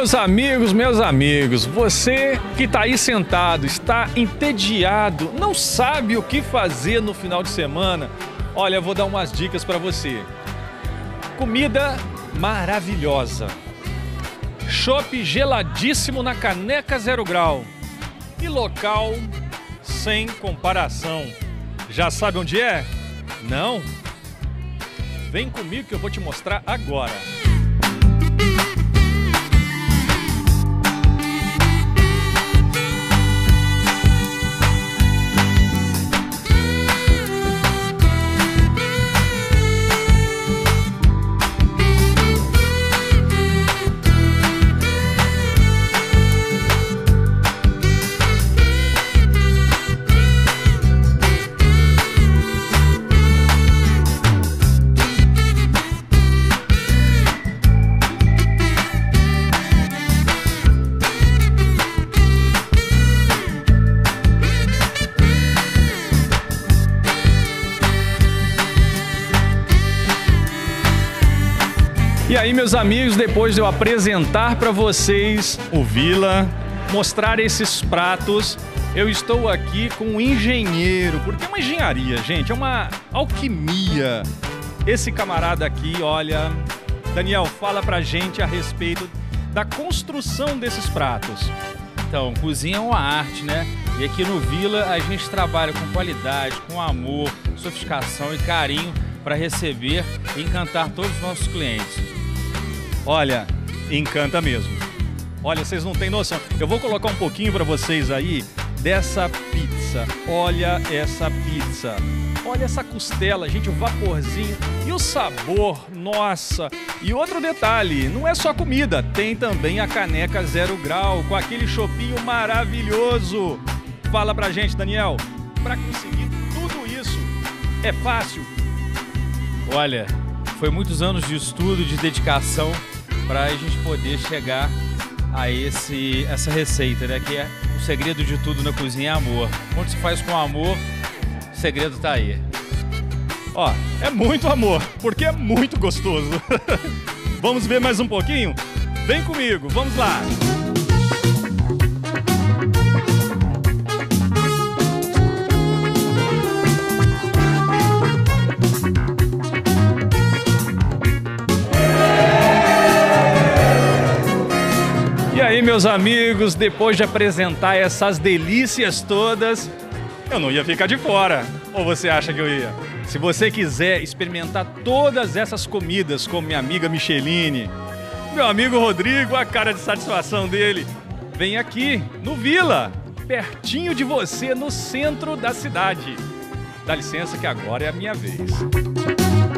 Meus amigos, você que está aí sentado, está entediado, não sabe o que fazer no final de semana, olha, eu vou dar umas dicas para você. Comida maravilhosa, chopp geladíssimo na caneca 0 grau e local sem comparação. Já sabe onde é? Não? Vem comigo que eu vou te mostrar agora. E aí, meus amigos, depois de eu apresentar para vocês o Vila, mostrar esses pratos, eu estou aqui com um engenheiro, porque é uma engenharia, gente, é uma alquimia. Esse camarada aqui, olha, Daniel, fala pra gente a respeito da construção desses pratos. Então, cozinha é uma arte, né? E aqui no Vila a gente trabalha com qualidade, com amor, sofisticação e carinho para receber e encantar todos os nossos clientes. Olha, encanta mesmo. Olha, vocês não têm noção. Eu vou colocar um pouquinho para vocês aí dessa pizza. Olha essa pizza. Olha essa costela, gente, o vaporzinho e o sabor, nossa. E outro detalhe, não é só comida, tem também a caneca 0 grau com aquele chopinho maravilhoso. Fala pra gente, Daniel, para conseguir tudo isso, é fácil? Olha, foi muitos anos de estudo, de dedicação para a gente poder chegar a essa receita, né? Que é o segredo de tudo na cozinha, é amor. Quando se faz com amor, o segredo tá aí. Ó, é muito amor, porque é muito gostoso. Vamos ver mais um pouquinho? Vem comigo, vamos lá! E aí, meus amigos, depois de apresentar essas delícias todas, eu não ia ficar de fora. Ou você acha que eu ia? Se você quiser experimentar todas essas comidas, como minha amiga Micheline, meu amigo Rodrigo, a cara de satisfação dele, vem aqui no Vila, pertinho de você, no centro da cidade. Dá licença que agora é a minha vez.